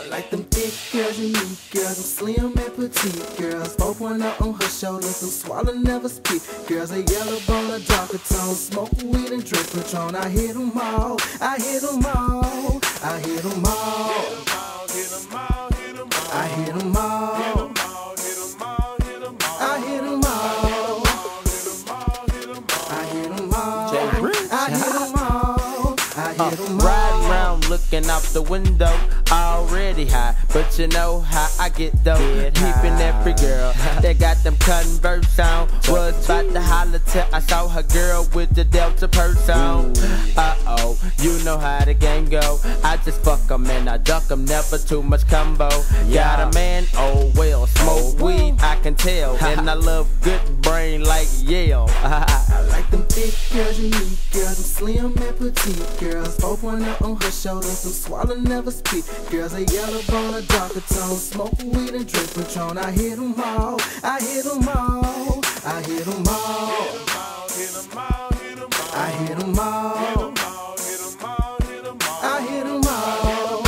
I like them thick girls, unique girls, them slim and petite girls. Both one up on her shoulders, them swallow never speak. Girls a yellow bone, a darker tone, smoke weed and drink Patron. I hit them all, I hit them all, I hit them all, I hit them all, I hit them all, I hit them all, I hit them all, I hit them all. Riding around looking out the window, already high, but you know how I get though. Peeping every girl that got them Converse on. Was about to holler till I saw her girl with the Delta purse on. Uh-oh, you know how the game go. I just fuck 'em and I duck 'em, never too much combo. Got a man, oh well, smoke weed, I can tell. And I love good brain like Yale. I like them thick girls, unique girls, them slim and petite girls. Both one up on her shoulders, them swallow never speak. Girls a yellow bone, a darker tone, smoke weed and drink Patron. I hit them all, I hit them all, I hit them all, I hit them all, I hit them all, I hit them all,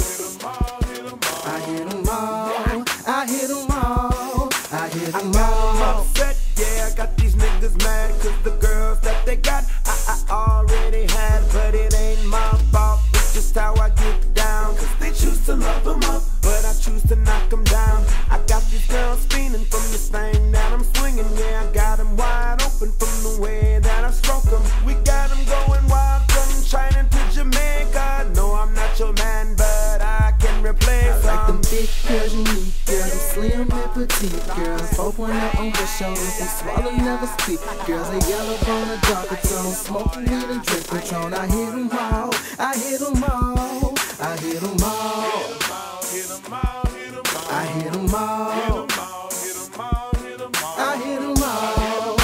I hit them all, I hit them all. I'm upset, yeah, I got these niggas mad cause the girls that they got I already had, but it ain't my fault. It's just how I get down, cause they choose to love them up, but I choose to knock them down. I got these girls fiending from this thing that I'm swinging, yeah, I got them wide open from the way that I stroke them. We got them going wild from China to Jamaica. No, I'm not your man, but I can replace I like them them. thick girls, unique girls, them slim and petite girls. Both one up on her shoulders, them swallow never speak. Girls a yellow bone, a darker tone, smoke weed and drink Patron. I hit them all, I hit them all, I hit them all, I hit them all, I hit them all, I hit them all,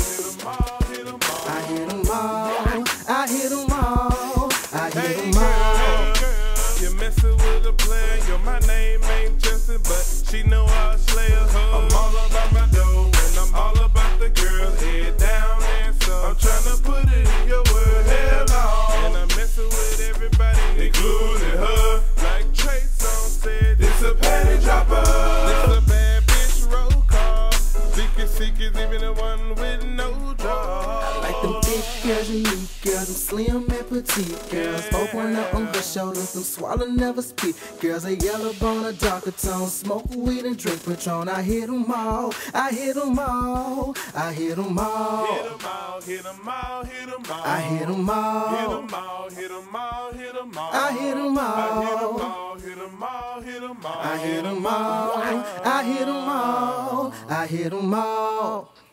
I hit them all, I hit them all. You messin' with a player, yo, my name ain't Justin, but she know I'll slay her. I'm all about my dough, and I'm all about the girl, head down and so I'm tryna put it in your word, hell no. And I'm messin' with everybody, including her. Like Trey Songz said, this a panty dropper. This a bad bitch roll call. Seekers, even the one with no draw. I like them thick girls, unique girls, them slim and petite girls. Both one up on her shoulders, them swallow never speak. Girls a yellow bone, a darker tone, smoke weed and drink Patron. I hit them all, I hit them all, I hit them all, Hit 'em all, hit 'em all, hit 'em all. I hit them all, Hit 'em all, hit 'em all, hit 'em all. I hit them all, Hit 'em all, hit 'em all. I hit them all, I hit them all, I hit them all.